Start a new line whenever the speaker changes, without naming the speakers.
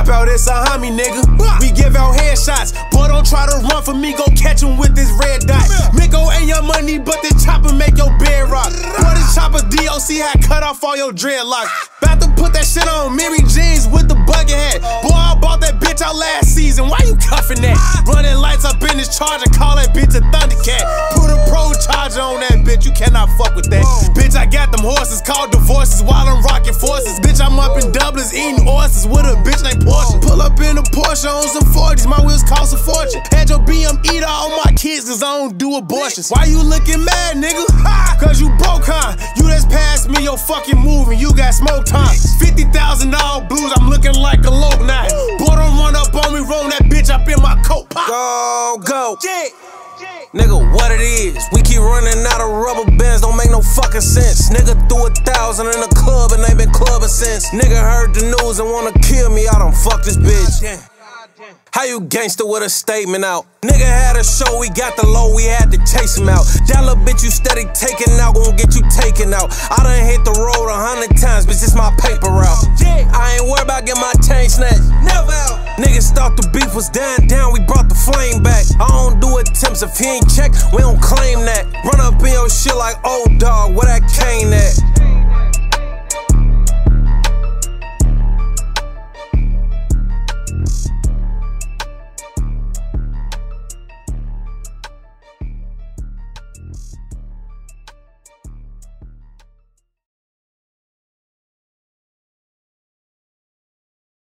out, it's a homie, nigga. We give out headshots. Boy, don't try to run for me, go catch him with this red dot. Miko ain't your money, but this chopper make your bed rock. Boy, this chopper DOC had cut off all your dreadlocks. About to put that shit on Mary Jeans with the bucket hat. Boy, I bought that bitch out last season. Why you cuffing that? Running lights up in this charger, call that bitch a Thundercat. Put a pro charger on that bitch, you cannot fuck with that. Bitch, I got them horses called divorces while I'm rocking forces. Bitch, I'm up in Dublin's eating oysters with a bitch named Porsche. Pull up in a Porsche on some 40s, my wheels cost a fortune. Had your BM eat all my kids cause I don't do abortions. Why you looking mad, nigga? Cause you broke, huh? You just passed me your fucking move and you got smoke time. $50,000 blues, I'm looking like a low night. Boy, don't run up on me, roll that bitch up in my coat. Go.
Nigga, what it is? We keep running out of rubber bands, don't make no fucking sense. Nigga threw 1,000 in the club and they been clubbing since. Nigga heard the news and wanna kill me, I done fuck this bitch. How you gangster with a statement out? Nigga had a show, we got the low, we had to chase him out. That little bitch you steady taking out, gon' get you taken out. I done hit the road 100 times, bitch, this my paper route. I ain't worried about getting my chain snatched, never out. Niggas thought the beef was dying down, we brought the flame back. I don't do attempts, if he ain't check, we don't claim that. Run up in your shit like old dog, where that cane at?